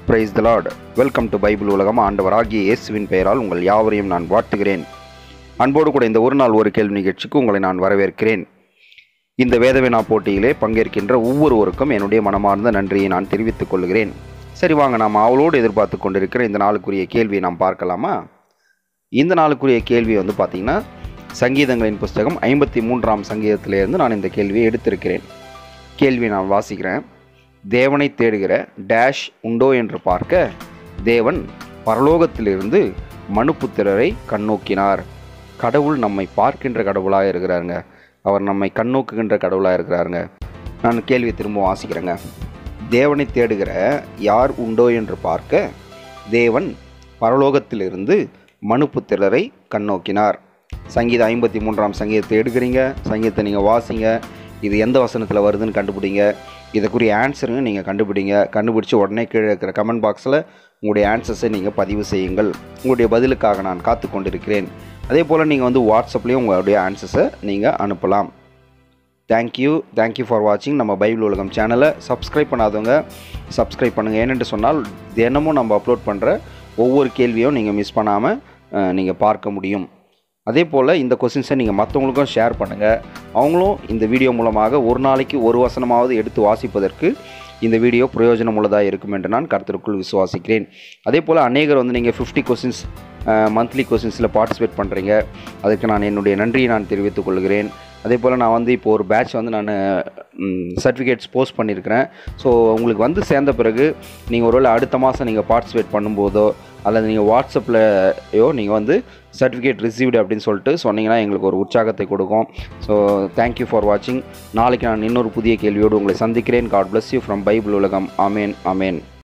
Price the Lord. Welcome to Bible உலகம். ஆண்டவராகிய இயேசுவின் பெயரால் உங்கள் யாவரையும் நான் வாழ்த்துகிறேன். அன்போடு கூட இந்த ஒரு நாள் ஒரு கேள்வி நிகழ்ச்சிக்கு உங்களை நான் வரவேற்கிறேன். இந்த வேதவினா போட்டியிலே பங்கேற்கின்ற ஒவ்வொருவருக்கும் என்னுடைய மனமார்ந்த நன்றியை நான் தெரிவித்துக் கொள்கிறேன். சரி, வாங்க நாம் அவளோடு எதிர்பார்த்து கொண்டிருக்கிற இந்த நாளுக்குரிய கேள்வியை நாம் பார்க்கலாமா? இந்த நாளுக்குரிய கேள்வி பார்த்திங்கன்னா, சங்கீதங்களின் புஸ்தகம் 53ஆம் சங்கீதத்திலிருந்து நான் இந்த கேள்வியை எடுத்திருக்கிறேன். கேள்வி நான் வாசிக்கிறேன். தேவனை தேடுகிற டேஷ் உண்டோ என்று பார்க்க தேவன் பரலோகத்திலிருந்து மனுப்புத்திரரை கண்ணோக்கினார். கடவுள் நம்மை பார்க்கின்ற கடவுளாக இருக்கிறாருங்க. அவர் நம்மை கண்ணோக்குகின்ற கடவுளாக இருக்கிறாருங்க. நான் கேள்வியை திரும்ப வாசிக்கிறேங்க. தேவனை தேடுகிற யார் உண்டோ என்று பார்க்க தேவன் பரலோகத்திலிருந்து மனுப்புத்திரரை கண்ணோக்கினார். சங்கீதம் 53ஆம் சங்கீதத்தை எடுக்கிறீங்க. சங்கீதத்தை நீங்கள் வாசிங்க. இது எந்த வசனத்தில் வருதுன்னு கண்டுபிடிங்க. இதுக்குரிய ஆன்சருங்க நீங்கள் கண்டுபிடிச்சி உடனே கீழே இருக்கிற கமெண்ட் பாக்ஸில் உங்களுடைய ஆன்சர்ஸை நீங்கள் பதிவு செய்யுங்கள். உங்களுடைய பதிலுக்காக நான் காத்து கொண்டிருக்கிறேன். அதே போல் நீங்கள் வாட்ஸ்அப்லேயும் உங்களுடைய ஆன்சர்ஸை நீங்கள் அனுப்பலாம். தேங்க்யூ ஃபார் வாட்சிங். நம்ம பைபிள் உலகம் சேனலை சப்ஸ்கிரைப் பண்ணாதவங்க சப்ஸ்கிரைப் பண்ணுங்கள். ஏனென்று சொன்னால் தினமும் நம்ம அப்லோட் பண்ணுற ஒவ்வொரு கேள்வியும் நீங்கள் மிஸ் பண்ணாமல் நீங்கள் பார்க்க முடியும். அதே போல் இந்த கொஸ்டின்ஸை நீங்கள் மற்றவங்களுக்கும் ஷேர் பண்ணுங்கள். அவங்களும் இந்த வீடியோ மூலமாக ஒரு நாளைக்கு ஒரு வசனமாவது எடுத்து வாசிப்பதற்கு இந்த வீடியோ பிரயோஜனம் உள்ளதாக இருக்கும் என்று நான் கர்த்தருக்குள் விசுவாசிக்கிறேன். அதே போல் அநேகர் நீங்கள் 50 கொஸ்டின்ஸ் மந்த்லி கொஸ்டின்ஸில் பார்ட்டிசிபேட் பண்ணுறீங்க. அதுக்கு நான் என்னுடைய நன்றியை நான் தெரிவித்துக் கொள்கிறேன். அதே போல் நான் இப்போ ஒரு பேட்ச் நான் சர்டிஃபிகேட்ஸ் போஸ்ட் பண்ணியிருக்கிறேன். ஸோ உங்களுக்கு சேர்ந்த பிறகு நீங்கள் ஒருவேளை அடுத்த மாதம் நீங்கள் பார்ட்டிசிபேட் பண்ணும்போதோ அல்லது நீங்கள் வாட்ஸ்அப்லையோ நீங்கள் சர்டிஃபிகேட் ரிசீவ்டு அப்படின்னு சொல்லிட்டு சொன்னீங்கன்னா எங்களுக்கு ஒரு உற்சாகத்தை கொடுக்கும். ஸோ தேங்க்யூ ஃபார் வாட்சிங். நாளைக்கு நான் இன்னொரு புதிய கேள்வியோடு உங்களை சந்திக்கிறேன். God bless you from Bible உலகம். ஆமேன்.